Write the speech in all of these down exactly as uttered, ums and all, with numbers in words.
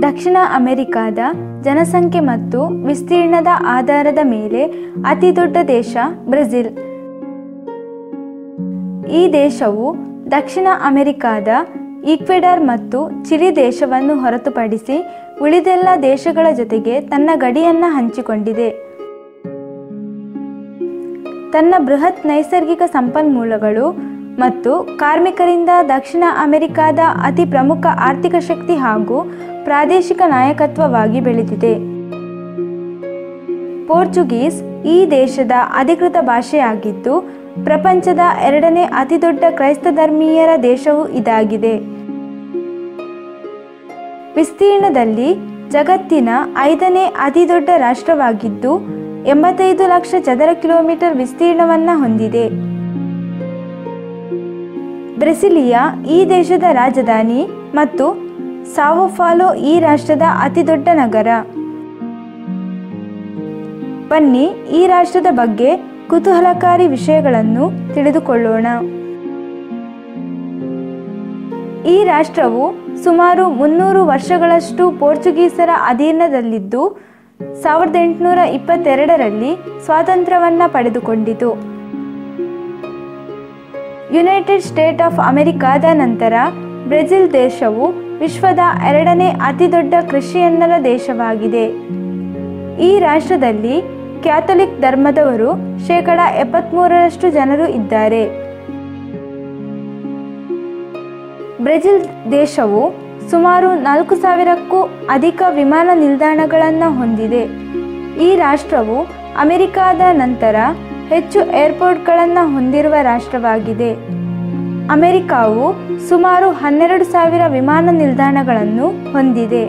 ದಕ್ಷಿಣ ಅಮೆರಿಕಾದ ಜನಸಂಖ್ಯೆ ಮತ್ತು ವಿಸ್ತೀರ್ಣದ ಆಧಾರದ ಮೇಲೆ ಅತಿದೊಡ್ಡ ದೇಶ ಬ್ರೆಜಿಲ್. ಈ ದೇಶವು ದಕ್ಷಿಣ ಅಮೆರಿಕಾದ ಈಕ್ವೆಡಾರ್ ಮತ್ತು ಚಿಲಿ ದೇಶವನ್ನು ಹೊರತುಪಡಿಸಿ ಉಳಿದೆಲ್ಲ ದೇಶಗಳ ಜೊತೆಗೆ ತನ್ನ ಗಡಿಯನ್ನು ಹಂಚಿಕೊಂಡಿದೆ. ತನ್ನ ಬೃಹತ್ ನೈಸರ್ಗಿಕ ಸಂಪನ್ಮೂಲಗಳು ಮತ್ತು ಕಾರ್ಮಿಕರಿಂದ ದಕ್ಷಿಣ ಅಮೆರಿಕಾದ ಅತಿ ಪ್ರಮುಖ ಆರ್ಥಿಕ ಶಕ್ತಿ ಹಾಗೂ ಪ್ರಾದೇಶಿಕ ನಾಯಕತ್ವವಾಗಿ ಬೆಳೆದಿದೆ. ಪೋರ್ಚುಗೀಸ್ ಈ ದೇಶದ ಅಧಿಕೃತ ಭಾಷೆಯಾಗಿದ್ದು ಪ್ರಪಂಚದ ಎರಡನೇ ಅತಿದೊಡ್ಡ ಕ್ರೈಸ್ತ ಧರ್ಮೀಯರ ದೇಶವೂ ಇದಾಗಿದೆ. ವಿಸ್ತೀರ್ಣದಲ್ಲಿ ಜಗತ್ತಿನ ಐದನೇ ಅತಿದೊಡ್ಡ ರಾಷ್ಟ್ರವಾಗಿದ್ದು ಎಂಬತ್ತೈದು ಲಕ್ಷ ಚದರ ಕಿಲೋಮೀಟರ್ ವಿಸ್ತೀರ್ಣವನ್ನು ಹೊಂದಿದೆ. ಬ್ರೆಸಿಲಿಯಾ ಈ ದೇಶದ ರಾಜಧಾನಿ ಮತ್ತು ಸಾವೋ ಪಾಲೋ ಈ ರಾಷ್ಟ್ರದ ಅತಿದೊಡ್ಡ ನಗರ. ಬನ್ನಿ ಈ ರಾಷ್ಟ್ರದ ಬಗ್ಗೆ ಕುತೂಹಲಕಾರಿ ವಿಷಯಗಳನ್ನು ತಿಳಿದುಕೊಳ್ಳೋಣ. ಈ ರಾಷ್ಟ್ರವು ಸುಮಾರು ಮುನ್ನೂರು ವರ್ಷಗಳಷ್ಟು ಪೋರ್ಚುಗೀಸರ ಅಧೀನದಲ್ಲಿದ್ದು ಸಾವಿರದ ಎಂಟುನೂರ ಇಪ್ಪತ್ತೆರಡರಲ್ಲಿ ಸ್ವಾತಂತ್ರ್ಯವನ್ನು ಪಡೆದುಕೊಂಡಿತು. ಯುನೈಟೆಡ್ ಸ್ಟೇಟ್ ಆಫ್ ಅಮೆರಿಕಾದ ನಂತರ ಬ್ರೆಜಿಲ್ ದೇಶವು ವಿಶ್ವದ ಎರಡನೇ ಅತಿದೊಡ್ಡ ಕ್ರಿಶ್ಚಿಯನ್ನರ ದೇಶವಾಗಿದೆ. ಈ ರಾಷ್ಟ್ರದಲ್ಲಿ ಕ್ಯಾಥೋಲಿಕ್ ಧರ್ಮದವರು ಶೇಕಡ ಎಪ್ಪತ್ತ್ಮೂರರಷ್ಟು ಜನರು ಇದ್ದಾರೆ. ಬ್ರೆಜಿಲ್ ದೇಶವು ಸುಮಾರು ನಾಲ್ಕು ಸಾವಿರಕ್ಕೂ ಅಧಿಕ ವಿಮಾನ ನಿಲ್ದಾಣಗಳನ್ನು ಹೊಂದಿದೆ. ಈ ರಾಷ್ಟ್ರವು ಅಮೆರಿಕಾದ ನಂತರ ಹೆಚ್ಚು ಏರ್ಪೋರ್ಟ್ಗಳನ್ನು ಹೊಂದಿರುವ ರಾಷ್ಟ್ರವಾಗಿದೆ. ಅಮೆರಿಕಾವು ಸುಮಾರು ಹನ್ನೆರಡು ಸಾವಿರ ವಿಮಾನ ನಿಲ್ದಾಣಗಳನ್ನು ಹೊಂದಿದೆ.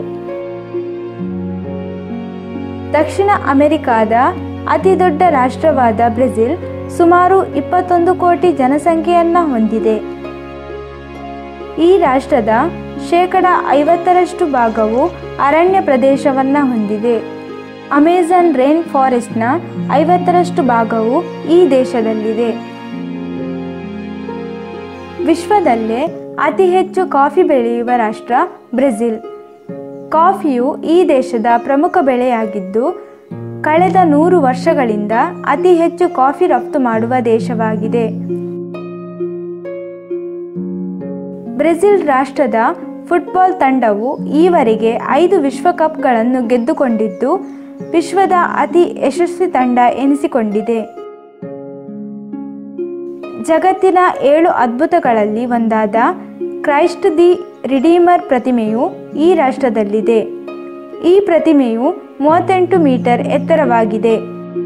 ದಕ್ಷಿಣ ಅಮೆರಿಕಾದ ಅತಿದೊಡ್ಡ ರಾಷ್ಟ್ರವಾದ ಬ್ರೆಜಿಲ್ ಸುಮಾರು ಇಪ್ಪತ್ತೊಂದು ಕೋಟಿ ಜನಸಂಖ್ಯೆಯನ್ನು ಹೊಂದಿದೆ. ಈ ರಾಷ್ಟ್ರದ ಶೇಕಡ ಐವತ್ತರಷ್ಟು ಭಾಗವು ಅರಣ್ಯ ಪ್ರದೇಶವನ್ನು ಹೊಂದಿದೆ. ಅಮೆಜಾನ್ ರೈನ್ ಫಾರೆಸ್ಟ್ನ ಐವತ್ತರಷ್ಟು ಭಾಗವು ಈ ದೇಶದಲ್ಲಿದೆ. ವಿಶ್ವದಲ್ಲೇ ಅತಿ ಹೆಚ್ಚು ಕಾಫಿ ಬೆಳೆಯುವ ರಾಷ್ಟ್ರ ಬ್ರೆಜಿಲ್. ಕಾಫಿಯು ಈ ದೇಶದ ಪ್ರಮುಖ ಬೆಳೆಯಾಗಿದ್ದು ಕಳೆದ ನೂರು ವರ್ಷಗಳಿಂದ ಅತಿ ಹೆಚ್ಚು ಕಾಫಿ ರಫ್ತು ಮಾಡುವ ದೇಶವಾಗಿದೆ. ಬ್ರೆಜಿಲ್ ರಾಷ್ಟ್ರದ ಫುಟ್ಬಾಲ್ ತಂಡವು ಈವರೆಗೆ ಐದು ವಿಶ್ವಕಪ್ಗಳನ್ನು ಗೆದ್ದುಕೊಂಡಿದ್ದು ವಿಶ್ವದ ಅತಿ ಯಶಸ್ವಿ ತಂಡ ಎನಿಸಿಕೊಂಡಿದೆ. ಜಗತ್ತಿನ ಏಳು ಅದ್ಭುತಗಳಲ್ಲಿ ಒಂದಾದ ಕ್ರೈಸ್ಟ್ ದಿ ರಿಡೀಮರ್ ಪ್ರತಿಮೆಯು ಈ ರಾಷ್ಟ್ರದಲ್ಲಿದೆ. ಈ ಪ್ರತಿಮೆಯು ಮೂವತ್ತೆಂಟು ಮೀಟರ್ ಎತ್ತರವಾಗಿದೆ.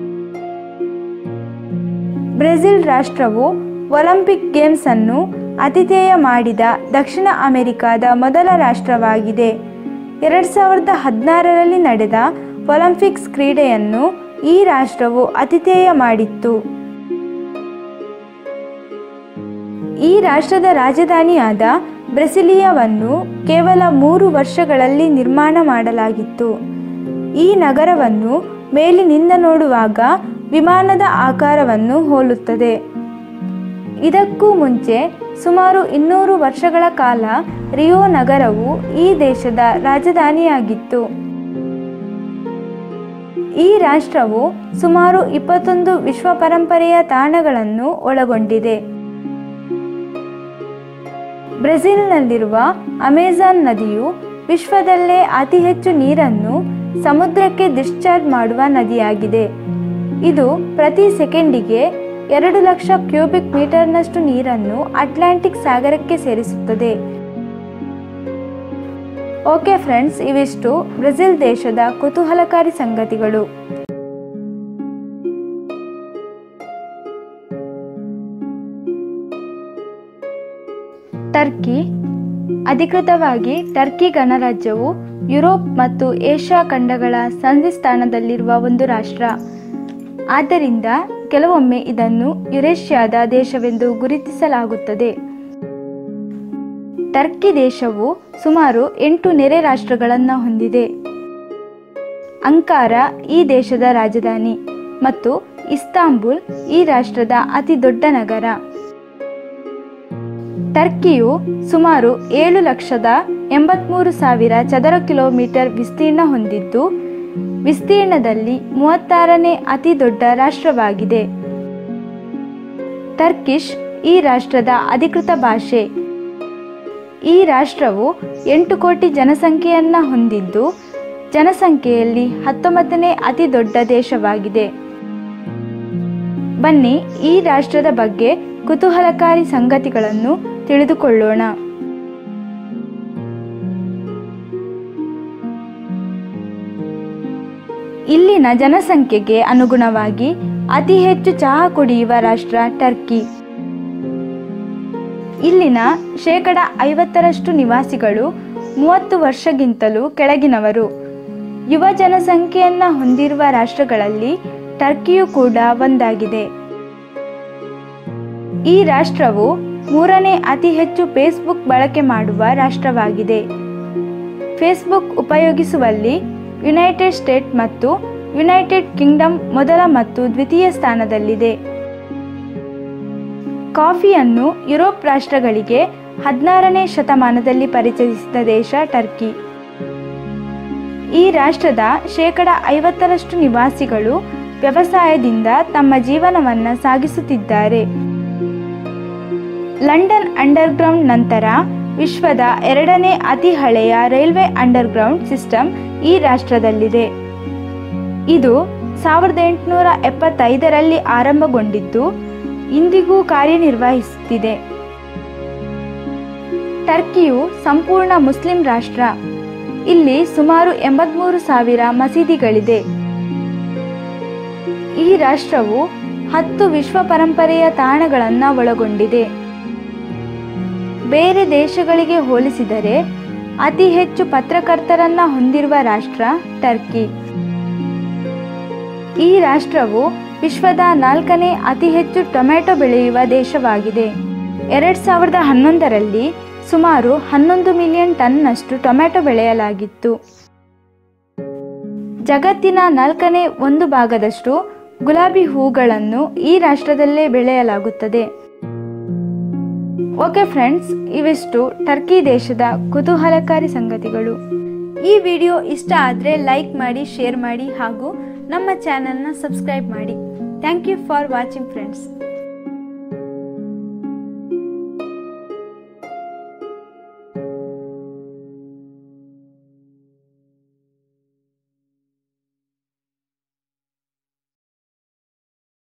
ಬ್ರೆಜಿಲ್ ರಾಷ್ಟ್ರವು ಒಲಿಂಪಿಕ್ ಗೇಮ್ಸ್ ಅನ್ನು ಆತಿಥೇಯ ಮಾಡಿದ ದಕ್ಷಿಣ ಅಮೆರಿಕಾದ ಮೊದಲ ರಾಷ್ಟ್ರವಾಗಿದೆ. ಎರಡು ಸಾವಿರದ ಹದಿನಾರರಲ್ಲಿ ನಡೆದ ಒಲಿಂಪಿಕ್ಸ್ ಕ್ರೀಡೆಯನ್ನು ಈ ರಾಷ್ಟ್ರವು ಆತಿಥೇಯ ಮಾಡಿತ್ತು. ಈ ರಾಷ್ಟ್ರದ ರಾಜಧಾನಿಯಾದ ಬ್ರೆಸಿಲಿಯಾವನ್ನು ಕೇವಲ ಮೂರು ವರ್ಷಗಳಲ್ಲಿ ನಿರ್ಮಾಣ ಮಾಡಲಾಗಿತ್ತು. ಈ ನಗರವನ್ನು ಮೇಲಿನಿಂದ ನೋಡುವಾಗ ವಿಮಾನದ ಆಕಾರವನ್ನು ಹೋಲುತ್ತದೆ. ಇದಕ್ಕೂ ಮುಂಚೆ ಸುಮಾರು ಇನ್ನೂರು ವರ್ಷಗಳ ಕಾಲ ರಿಯೋ ನಗರವು ಈ ದೇಶದ ರಾಜಧಾನಿಯಾಗಿತ್ತು. ಈ ರಾಷ್ಟ್ರವು ಸುಮಾರು ಇಪ್ಪತ್ತೊಂದು ವಿಶ್ವ ಪರಂಪರೆಯ ತಾಣಗಳನ್ನು ಒಳಗೊಂಡಿದೆ. ಬ್ರೆಜಿಲ್ನಲ್ಲಿರುವ ಅಮೆಜಾನ್ ನದಿಯು ವಿಶ್ವದಲ್ಲೇ ಅತಿ ಹೆಚ್ಚು ನೀರನ್ನು ಸಮುದ್ರಕ್ಕೆ ಡಿಸ್ಚಾರ್ಜ್ ಮಾಡುವ ನದಿಯಾಗಿದೆ. ಇದು ಪ್ರತಿ ಸೆಕೆಂಡಿಗೆ ಎರಡು ಲಕ್ಷ ಕ್ಯೂಬಿಕ್ ಮೀಟರ್ನಷ್ಟು ನೀರನ್ನು ಅಟ್ಲಾಂಟಿಕ್ ಸಾಗರಕ್ಕೆ ಸೇರಿಸುತ್ತದೆ. ಓಕೆ ಫ್ರೆಂಡ್ಸ್, ಇವಿಷ್ಟು ಬ್ರೆಜಿಲ್ ದೇಶದ ಕುತೂಹಲಕಾರಿ ಸಂಗತಿಗಳು. ಟರ್ಕಿ. ಅಧಿಕೃತವಾಗಿ ಟರ್ಕಿ ಗಣರಾಜ್ಯವು ಯುರೋಪ್ ಮತ್ತು ಏಷ್ಯಾ ಖಂಡಗಳ ಸಂಧಿಸ್ಥಾನದಲ್ಲಿರುವ ಒಂದು ರಾಷ್ಟ್ರ. ಆದ್ದರಿಂದ ಕೆಲವೊಮ್ಮೆ ಇದನ್ನು ಯುರೇಷ್ಯಾದ ದೇಶವೆಂದು ಗುರುತಿಸಲಾಗುತ್ತದೆ. ಟರ್ಕಿ ದೇಶವು ಸುಮಾರು ಎಂಟು ನೆರೆ ರಾಷ್ಟ್ರಗಳನ್ನು ಹೊಂದಿದೆ. ಅಂಕಾರ ಈ ದೇಶದ ರಾಜಧಾನಿ ಮತ್ತು ಇಸ್ತಾಂಬುಲ್ ಈ ರಾಷ್ಟ್ರದ ಅತಿ ದೊಡ್ಡ ನಗರ. ಟರ್ಕಿಯು ಸುಮಾರು ಏಳು ಲಕ್ಷದ ಎಂಬತ್ತ್ಮೂರು ಸಾವಿರ ಚದರ ಕಿಲೋಮೀಟರ್ ವಿಸ್ತೀರ್ಣ ಹೊಂದಿದ್ದು ವಿಸ್ತೀರ್ಣದಲ್ಲಿ ಮೂವತ್ತಾರನೇ ಅತಿ ದೊಡ್ಡ ರಾಷ್ಟ್ರವಾಗಿದೆ. ಟರ್ಕಿಶ್ ಈ ರಾಷ್ಟ್ರದ ಅಧಿಕೃತ ಭಾಷೆ. ಈ ರಾಷ್ಟ್ರವು ಎಂಟು ಕೋಟಿ ಜನಸಂಖ್ಯೆಯನ್ನು ಹೊಂದಿದ್ದು ಜನಸಂಖ್ಯೆಯಲ್ಲಿ ಹತ್ತೊಂಬತ್ತನೇ ಅತಿ ದೊಡ್ಡ ದೇಶವಾಗಿದೆ. ಬನ್ನಿ ಈ ರಾಷ್ಟ್ರದ ಬಗ್ಗೆ ಕುತೂಹಲಕಾರಿ ಸಂಗತಿಗಳನ್ನು ತಿಳಿದುಕೊಳ್ಳೋಣ. ಇಲ್ಲಿನ ಜನಸಂಖ್ಯೆಗೆ ಅನುಗುಣವಾಗಿ ಅತಿ ಹೆಚ್ಚು ಚಹಾ ಕುಡಿಯುವ ರಾಷ್ಟ್ರ ಟರ್ಕಿ. ಇಲ್ಲಿನ ಶೇಕಡ ಐವತ್ತರಷ್ಟು ನಿವಾಸಿಗಳು ಮೂವತ್ತು ವರ್ಷಕ್ಕಿಂತಲೂ ಕೆಳಗಿನವರು. ಯುವ ಜನಸಂಖ್ಯೆಯನ್ನು ಹೊಂದಿರುವ ರಾಷ್ಟ್ರಗಳಲ್ಲಿ ಟರ್ಕಿಯು ಕೂಡ ಒಂದಾಗಿದೆ. ಈ ರಾಷ್ಟ್ರವು ಮೂರನೇ ಅತಿ ಹೆಚ್ಚು ಫೇಸ್ಬುಕ್ ಬಳಕೆ ಮಾಡುವ ರಾಷ್ಟ್ರವಾಗಿದೆ. ಫೇಸ್ಬುಕ್ ಉಪಯೋಗಿಸುವಲ್ಲಿ ಯುನೈಟೆಡ್ ಸ್ಟೇಟ್ಸ್ ಮತ್ತು ಯುನೈಟೆಡ್ ಕಿಂಗ್ಡಮ್ ಮೊದಲ ಮತ್ತು ದ್ವಿತೀಯ ಸ್ಥಾನದಲ್ಲಿದೆ. ಕಾಫಿಯನ್ನು ಯುರೋಪ್ ರಾಷ್ಟ್ರಗಳಿಗೆ ಹದಿನಾರನೇ ಶತಮಾನದಲ್ಲಿ ಪರಿಚಯಿಸಿದ ದೇಶ ಟರ್ಕಿ. ಈ ರಾಷ್ಟ್ರದ ಶೇಕಡ ಐವತ್ತರಷ್ಟು ನಿವಾಸಿಗಳು ವ್ಯವಸಾಯದಿಂದ ತಮ್ಮ ಜೀವನವನ್ನು ಸಾಗಿಸುತ್ತಿದ್ದಾರೆ. ಲಂಡನ್ ಅಂಡರ್ಗ್ರೌಂಡ್ ನಂತರ ವಿಶ್ವದ ಎರಡನೇ ಅತಿ ಹಳೆಯ ರೈಲ್ವೆ ಅಂಡರ್ಗ್ರೌಂಡ್ ಸಿಸ್ಟಮ್ ಈ ರಾಷ್ಟ್ರದಲ್ಲಿದೆ. ಇದು ಸಾವಿರದ ಎಂಟುನೂರ ಎಪ್ಪತ್ತೈದರಲ್ಲಿ ಆರಂಭಗೊಂಡಿದ್ದು ಇಂದಿಗೂ ಕಾರ್ಯನಿರ್ವಹಿಸುತ್ತಿದೆ. ಟರ್ಕಿಯು ಸಂಪೂರ್ಣ ಮುಸ್ಲಿಂ ರಾಷ್ಟ್ರ. ಇಲ್ಲಿ ಸುಮಾರು ಎಂಬತ್ತ್ಮೂರು ಸಾವಿರ ಮಸೀದಿಗಳಿದೆ. ಈ ರಾಷ್ಟ್ರವು ಹತ್ತು ವಿಶ್ವ ಪರಂಪರೆಯ ತಾಣಗಳನ್ನು ಒಳಗೊಂಡಿದೆ. ಬೇರೆ ದೇಶಗಳಿಗೆ ಹೋಲಿಸಿದರೆ ಅತಿ ಹೆಚ್ಚು ಪತ್ರಕರ್ತರನ್ನು ಹೊಂದಿರುವ ರಾಷ್ಟ್ರ ಟರ್ಕಿ. ಈ ರಾಷ್ಟ್ರವು ವಿಶ್ವದ ನಾಲ್ಕನೇ ಅತಿ ಹೆಚ್ಚು ಟೊಮೆಟೊ ಬೆಳೆಯುವ ದೇಶವಾಗಿದೆ. ಎರಡು ಸಾವಿರದ ಹನ್ನೊಂದರಲ್ಲಿ ಸುಮಾರು ಹನ್ನೊಂದು ಮಿಲಿಯನ್ ಟನ್ನಷ್ಟು ಟೊಮೆಟೊ ಬೆಳೆಯಲಾಗಿತ್ತು. ಜಗತ್ತಿನ ನಾಲ್ಕನೇ ಒಂದು ಭಾಗದಷ್ಟು ಗುಲಾಬಿ ಹೂಗಳನ್ನು ಈ ರಾಷ್ಟ್ರದಲ್ಲೇ ಬೆಳೆಯಲಾಗುತ್ತದೆ. ಓಕೆ ಫ್ರೆಂಡ್ಸ್, ಇವಿಷ್ಟು ಟರ್ಕಿ ದೇಶದ ಕುತೂಹಲಕಾರಿ ಸಂಗತಿಗಳು. ಈ ವಿಡಿಯೋ ಇಷ್ಟ ಆದರೆ ಲೈಕ್ ಮಾಡಿ, ಶೇರ್ ಮಾಡಿ ಹಾಗೂ ನಮ್ಮ ಚಾನೆಲ್ನ ಸಬ್ಸ್ಕ್ರೈಬ್ ಮಾಡಿ. Thank you for watching friends.